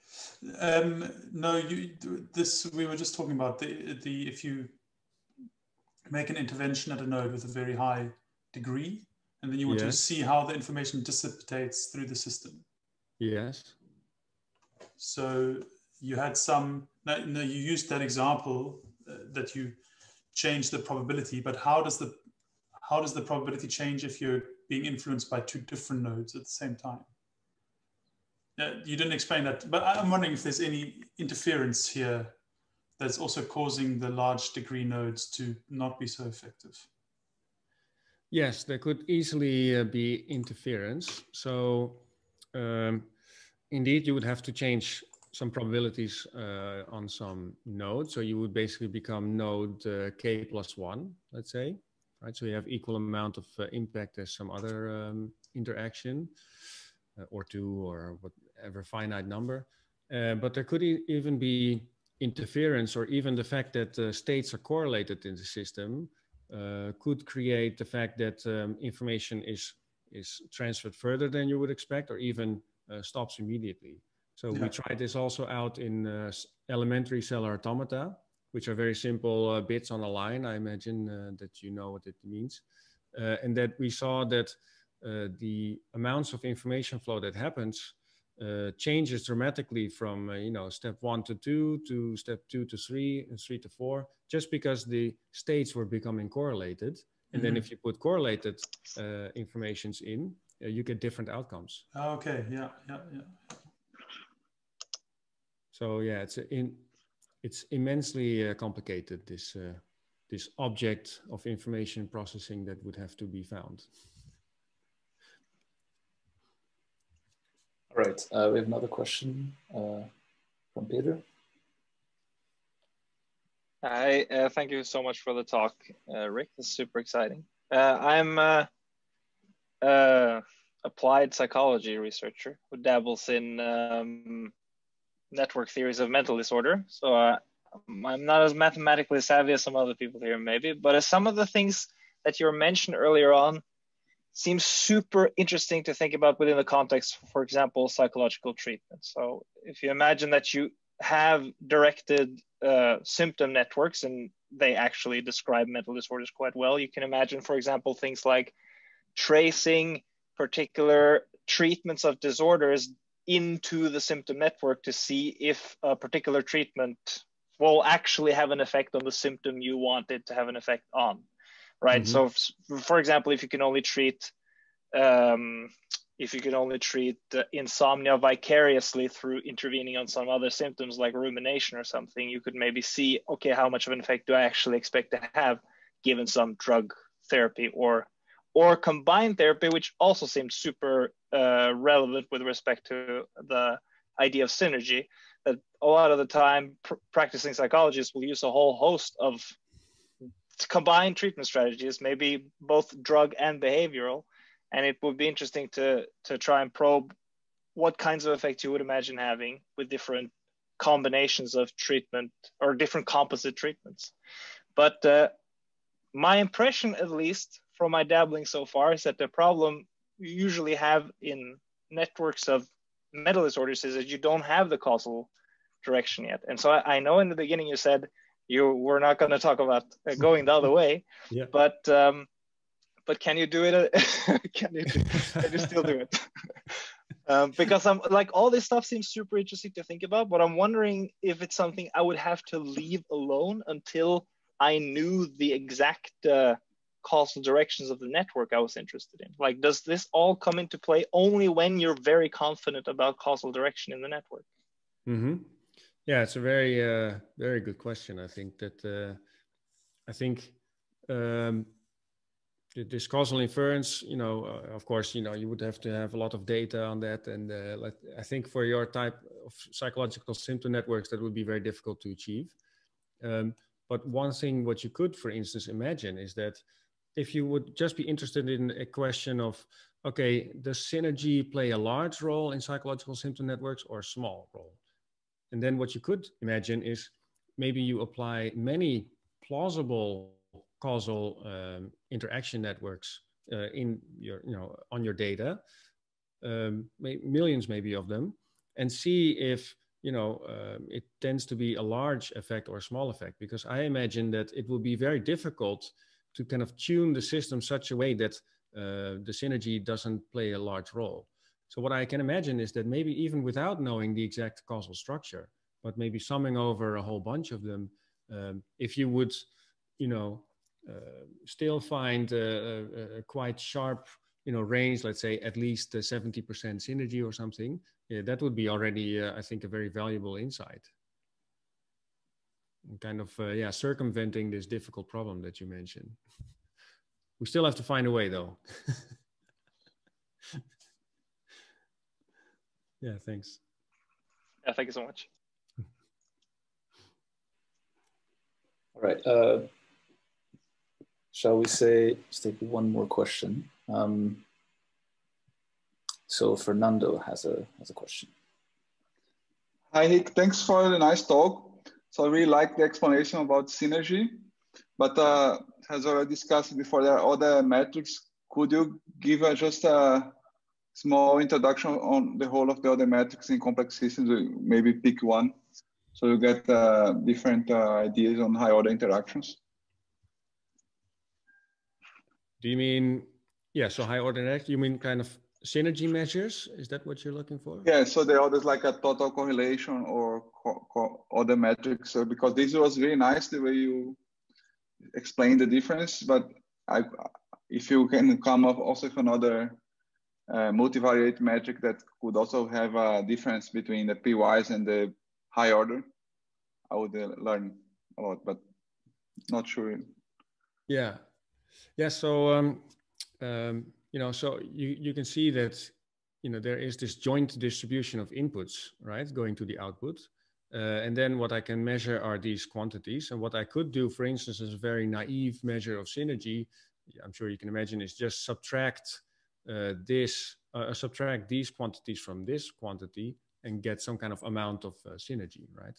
No, we were just talking about the if you make an intervention at a node with a very high degree, and then you want to see how the information dissipates through the system. Yes. So you had you used that example that you change the probability, but how does the probability change if you're being influenced by 2 different nodes at the same time? You didn't explain that, but I'm wondering if there's any interference here that's also causing the large degree nodes to not be so effective. Yes, there could easily be interference. So indeed, you would have to change some probabilities on some nodes. So you would basically become node k plus 1, let's say. Right, so you have equal amount of impact as some other interaction, or 2, or whatever finite number. But there could even be interference, or even the fact that states are correlated in the system could create the fact that information is transferred further than you would expect, or even stops immediately. So we tried this also out in elementary cellular automata, which are very simple bits on a line. I imagine that you know what it means. And that we saw that the amounts of information flow that happens changes dramatically from step 1 to 2 to step 2 to 3 and 3 to 4, just because the states were becoming correlated. And then if you put correlated informations in, you get different outcomes. Okay, yeah. So yeah, it's immensely complicated, this object of information processing that would have to be found. All right, we have another question from Peter. Hi, thank you so much for the talk, Rick. This is super exciting. I'm applied psychology researcher who dabbles in network theories of mental disorder. So I'm not as mathematically savvy as some other people here maybe, but as some of the things that you mentioned earlier on seems super interesting to think about within the context, for example, psychological treatment. So if you imagine that you have directed symptom networks and they actually describe mental disorders quite well, you can imagine, for example, things like tracing particular treatments of disorders into the symptom network to see if a particular treatment will actually have an effect on the symptom you want it to have an effect on, right? Mm-hmm. So for example, if you can only treat insomnia vicariously through intervening on some other symptoms like rumination or something, you could maybe see, okay, how much of an effect do I actually expect to have given some drug therapy or combined therapy, which also seems super relevant with respect to the idea of synergy, that a lot of the time practicing psychologists will use a whole host of combined treatment strategies, maybe both drug and behavioral. And it would be interesting to try and probe what kinds of effects you would imagine having with different combinations of treatment or different composite treatments. But my impression, at least from my dabbling so far, is that the problem you usually have in networks of mental disorders is that you don't have the causal direction yet. And so I know in the beginning you said you were not going to talk about going the other way, yeah. But can you do it? Can you still do it? Because I'm like, all this stuff seems super interesting to think about, but I'm wondering if it's something I would have to leave alone until I knew the exact causal directions of the network I was interested in. Like, does this all come into play only when you're very confident about causal direction in the network? Mm-hmm. Yeah, it's a very, very good question. I think that, this causal inference, of course, you would have to have a lot of data on that. And I think for your type of psychological symptom networks, that would be very difficult to achieve. But one thing what you could, for instance, imagine is that if you would just be interested in a question of, okay, does synergy play a large role in psychological symptom networks or a small role? And then what you could imagine is maybe you apply many plausible causal interaction networks in your, on your data, millions maybe of them, and see if it tends to be a large effect or a small effect. Because I imagine that it will be very difficult to kind of tune the system such a way that the synergy doesn't play a large role. So what I can imagine is that maybe even without knowing the exact causal structure, but maybe summing over a whole bunch of them, if you would, still find a quite sharp, range, let's say at least 70% synergy or something, that would be already, I think, a very valuable insight. And kind of, circumventing this difficult problem that you mentioned. We still have to find a way, though. Yeah, thanks. Yeah, thank you so much. All right. Shall we let's take one more question. So Fernando has a question. Hi, Rick. Thanks for the nice talk. So I really like the explanation about synergy, but as already discussed before, there are other metrics. Could you give just a small introduction on the whole of the other metrics in complex systems? Maybe pick one, so you get different ideas on high order interactions. Do you mean, so high order interaction, you mean kind of synergy measures? Is that what you're looking for? Yeah, so the others like a total correlation or other metrics. So because this was really nice the way you explained the difference, but if you can come up also with another multivariate metric that could also have a difference between the PYs and the high order, I would learn a lot, but not sure. Yeah. So so you can see that there is this joint distribution of inputs, right, going to the output, and then what I can measure are these quantities. And what I could do, for instance, as a very naive measure of synergy, I'm sure you can imagine, is just subtract subtract these quantities from this quantity and get some kind of amount of synergy, right?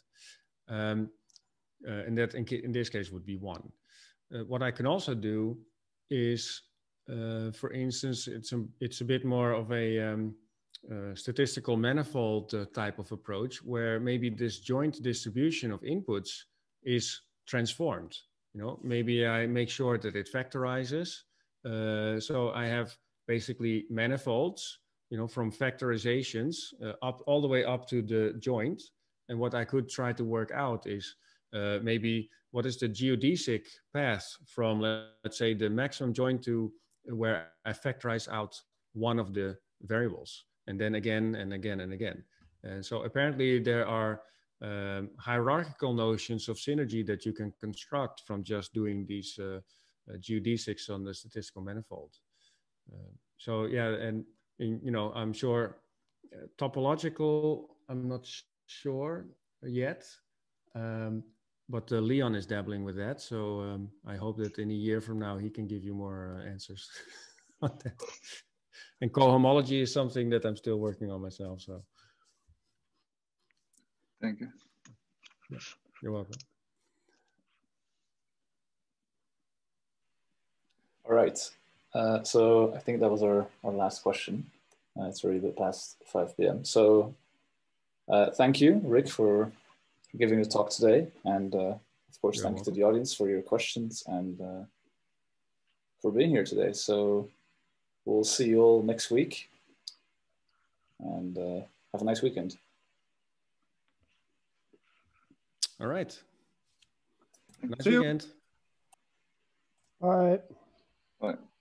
And that in this case would be 1. What I can also do is, for instance, it's a bit more of a statistical manifold type of approach, where maybe this joint distribution of inputs is transformed. Maybe I make sure that it factorizes. So I have basically manifolds, from factorizations all the way up to the joint. And what I could try to work out is maybe what is the geodesic path from, let's say, the maximum joint to where I factorize out one of the variables, and then again and again and again. And so apparently there are hierarchical notions of synergy that you can construct from just doing these geodesics on the statistical manifold. So yeah, and I'm sure topological, I'm not sure yet. But Leon is dabbling with that, so I hope that in a year from now he can give you more answers on that. And cohomology is something that I'm still working on myself. So, thank you. Yeah, you're welcome. All right. So I think that was our last question. It's already a bit past 5 p.m. So thank you, Rick, for giving the talk today, and of course, thank you to the audience for your questions and for being here today. So we'll see you all next week, and have a nice weekend. All right. Nice weekend. All right. Bye.